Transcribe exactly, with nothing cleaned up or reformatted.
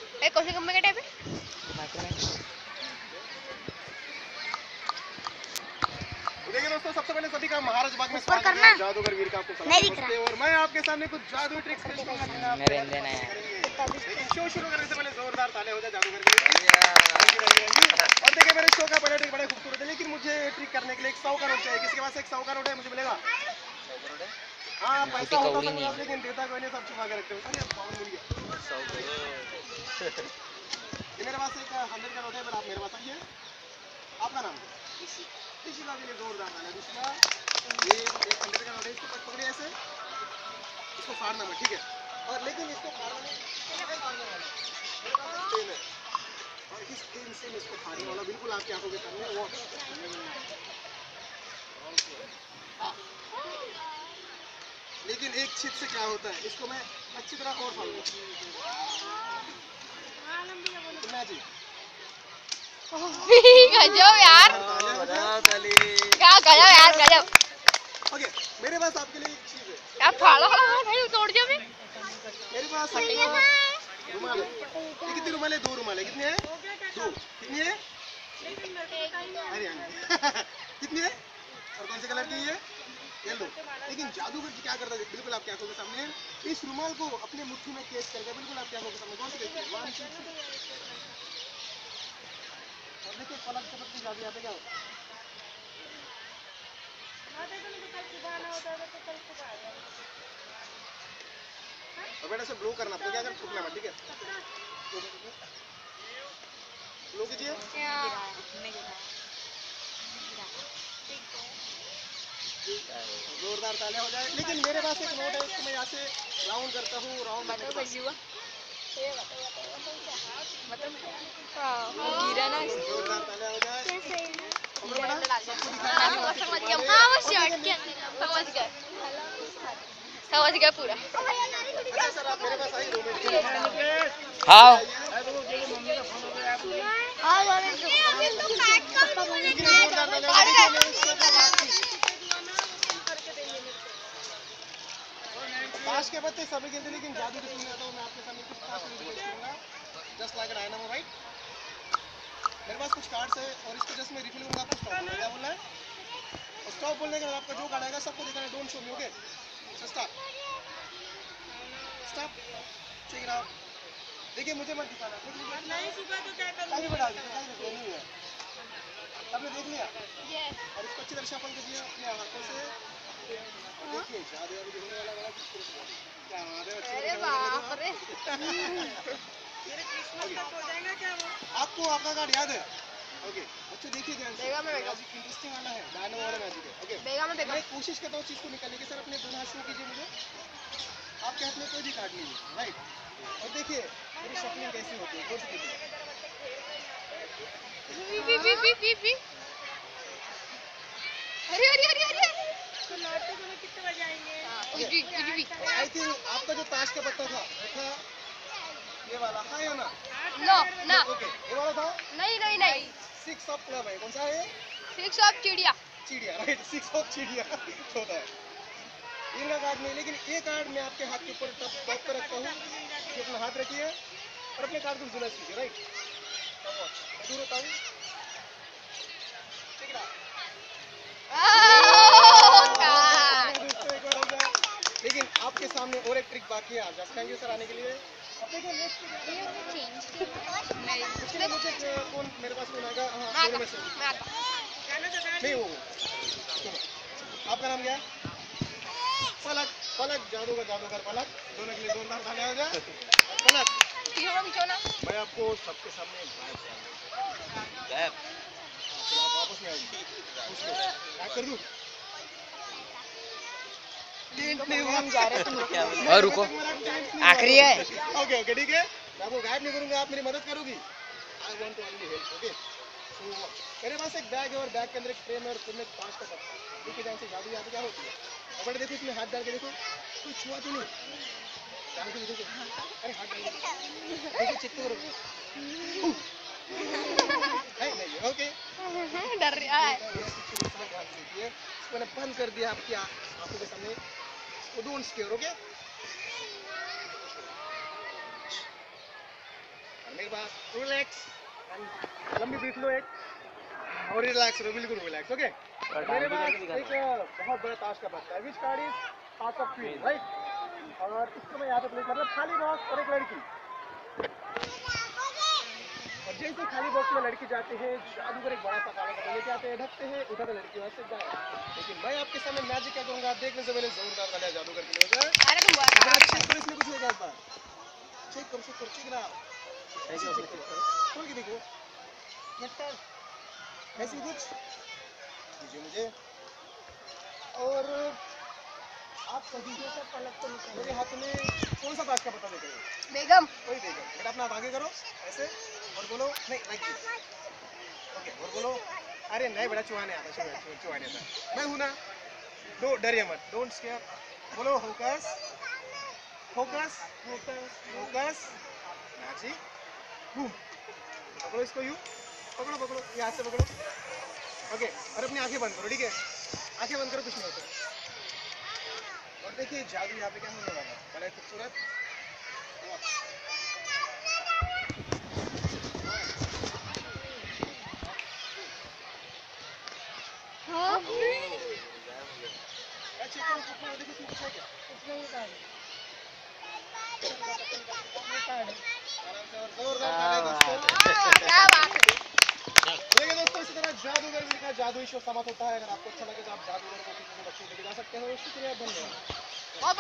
ए कौन सी कंपनी का टैब है? देखिए दोस्तों, सबसे पहले सभी का महाराज बाग में स्वागत है। जादूगर वीर का आपको सलाम और मैं आपके सामने कुछ जादू ट्रिक्स पेश करूंगा। मेरे इंजन है, लेकिन शो शुरू करने से पहले जोरदार ताली हो जाए जादूगर के लिए। और देखिए मेरे शो का पहला ट्रिक बड़ा खूबसूरत है, लेकिन मुझे ट्रिक करने के लिए एक सौ का नोट चाहिए। किसके पास एक सौ का नोट है? मुझे मिलेगा? हाँ, पैसा होता तो नहीं, लेकिन देता कोई नहीं, सब छुपा के रखते हो। अरे पावन मिल गया। ये मेरे पास एक हंड्रेड का नोट है, पर आप मेरे पास आइए। आपका नाम ऋषिका के लिए जोरदार ताली। ऋषिका, ये एक हंड्रेड का नोट है, इसको पकड़िए ऐसे, इसको फाड़ना मत, ठीक है? और लेकिन इसको फाड़ना नहीं, नहीं फाड़ने वाला, मेरे पास एक पेन है और इस पेन से मैं इसको फाड़ने वाला, बिल्कुल आपकी आंखों के सामने। वो लेकिन एक छिद से क्या होता है, इसको मैं अच्छी तरह और फाड़ूंगा। जी गजब यार, क्या गजब यार, गजब। ओके, मेरे पास आपके लिए एक चीज है यार, फाड़ा फाड़ा नहीं तोड़ दिया मैं। मेरे पास रुमाल है। ये कितनी रुमाल है? दो रुमाल है। कितनी है? दो। कितनी है? अरे कितनी है? और कौन से कलर की है? येलो। लेकिन जादूगर जी क्या करता है, बिल्कुल आपकी आंखों के सामने, इस रुमाल को अपने मुट्ठी में कैच करके बिल्कुल आपकी आंखों के सामने। कौन सी देखिए? वन टू और देखिए पलक झपकती जादू यहाँ पे क्या होता है। और बेटा से ब्लो करना, तो क्या कर फूकना मत, ठीक है? ब्लो कीजिए। जोरदार तालियां हो जाए। लेकिन मेरे पास एक नोट है, इसको मैं यहाँ से राउंड करता हूँ। राउंड बताओ कैसी हुआ? गिरा ना, जोरदार तालियां हो जाए। हाँ वो शर्ट के अंदर समझ गए, समझ गए पूरा। अच्छा सर, आप मेरे पास आइए दो मिनट। हाँ ताश के पत्ते सभी खेलते, लेकिन जादू के सुनने आता हूँ मैं आपके सामने कुछ ताश करूंगा। Just like Dynamo, right? मेरे पास कुछ कार्ड्स है और इसको जस्ट मैं रिफिल करूंगा। आपको स्टॉप बोलना है, क्या बोलना है? और स्टॉप बोलने के बाद आपका जो कार्ड आएगा सबको दिखाना है। Don't show me, okay? Stop stop, check it out. देखिए मुझे मत दिखाना, नहीं सुबह तो क्या करूं, कहीं बढ़ा दीजिए, कहीं नहीं है। आपने देख लिया? और इसको अच्छी तरह शफल कीजिए अपने हाथों से। देखिए जादू अभी होने वाला बड़ा कुछ क्या बात है। अरे बाप रे, मेरे क्रिसमस तक हो जाएगा क्या वो? आपको आपका कार्ड याद है? ओके अच्छा, देखिए ध्यान से, मैजिक इंटरेस्टिंग वाला है, डायनामो वाला मैजिक है। ओके बेगा में मैं कोशिश करता हूँ चीज को निकालने की। सर अपने दोनों हाथ शो कीजिए मुझे। आपके हाथ में कोई भी कार्ड नहीं है, राइट? और देखिए मेरी शफलिंग कैसी होती है, कोशिश कीजिए। B B B B B. अरे अरे अरे अरे, तो लौटते समय कितने बजे आएंगे? कुछ भी कुछ भी। आई थिंक आपका जो ताश का पत्ता था वो था ये वाला, हाँ या ना? नो ना, ओके, ये वाला था? नहीं नहीं नहीं, सिक्स ऑफ क्लब है। कौन सा है? सिक्स ऑफ चिड़िया। चिड़िया, राइट? सिक्स ऑफ चिड़िया होता है। इनका कार्ड नहीं, लेकिन ये कार्ड मैं आपके हाथ के ऊपर टॉप पे रखता हूँ। अपना हाथ रखिए और अपने कार्ड को विजुअलाइज कीजिए, राइट? दूर होता हूँ, ठीक है? लेकिन आपके सामने और एक ट्रिक बाकी है। आप थैंक यू सर आने के लिए। अब देखिए नेक्स्ट मुझे कौन मेरे पास कौन आएगा? हाँ दोनों में से नहीं, वो आपका नाम क्या है? पलक। पलक जादूगर, जादूगर पलक। दोनों के लिए जोरदार तालियां हो जाए। पलक मैं आपको सबके सामने गायब आप वापस नहीं आएंगे, क्या कर दूं? और रुको, आखिरी है। ओके ओके ठीक है, मैं आपको गायब नहीं करूंगा, आप मेरी मदद करोगी। I want to only help, okay? So मेरे पास एक बैग है और बैग के अंदर एक फ्रेम है और फ्रेम में पांच का पत्ता। देखिए ध्यान से, जादू यहाँ क्या होती है। और बड़े देखो इसमें हाथ डाल के देखो, कोई छुआ तो नहीं। ध्यान से देखो, अरे हाथ डाल के देखो, चित्त करो। नहीं नहीं, ओके डर रहा है। मैंने बंद कर दिया आपकी आंखों के सामने। Don't scare, okay? एक बार रिलैक्स, लंबी ब्रीथ लो एक और रिलैक्स रहो, बिल्कुल रिलैक्स। ओके, मेरे पास एक बहुत बड़ा ताश का पत्ता है, which card is half of queen, right? और इसको मैं यहाँ पे प्लेस मतलब खाली बॉक्स और एक लड़की, और जैसे खाली बॉक्स में लड़की जाते हैं, जादूगर एक बड़ा सा काला कपड़ा लेके आते हैं, ढकते हैं, उठाते लड़की वहां से गायब। लेकिन मैं आपके सामने मैजिक क्या करूंगा, आप देखने से पहले जोरदार तालियां जादूगर के लिए हो जाए। अरे तुम बात अगर चेक करो इसमें कुछ होगा, इस बार चेक करो, चेक करो, चेक ना ऐसे चेक करो, खोल के देखो ऐसी कुछ दीजिए मुझे। और आप सभी को सब पलक तो मेरे हाथ में कौन सा ताश का पत्ता देख रहे हो? बेगम। कोई बेगम। बेटा अपना हाथ आगे करो ऐसे और बोलो, नहीं लाइक दिस। ओके, और बोलो, अरे नहीं बेटा चुहाने आता, चुहाने चुहाने आता, मैं हूं ना, दो डरिए मत, डोंट स्केयर। बोलो focus focus focus focus, magic boom. पकड़ो इसको, यूं पकड़ो पकड़ो, ये हाथ से पकड़ो। ओके, और अपनी आंखें बंद करो, ठीक है? आंखें बंद करो, कुछ नहीं होता। और देखिए जादू यहाँ पे क्या होने वाला है, बड़ा खूबसूरत। हाँ चेक करो कितना है, देखो इसमें कुछ है क्या? आराम से और जोरदार तालियां दोस्तों। क्या बात है। देखिए दोस्तों, इसी तरह जादूगर वीर का जादुई शो समाप्त होता है। अगर आपको अच्छा लगे तो आप जादूगर को किसी बच्चे लेके जा सकते हो। शुक्रिया, धन्यवाद।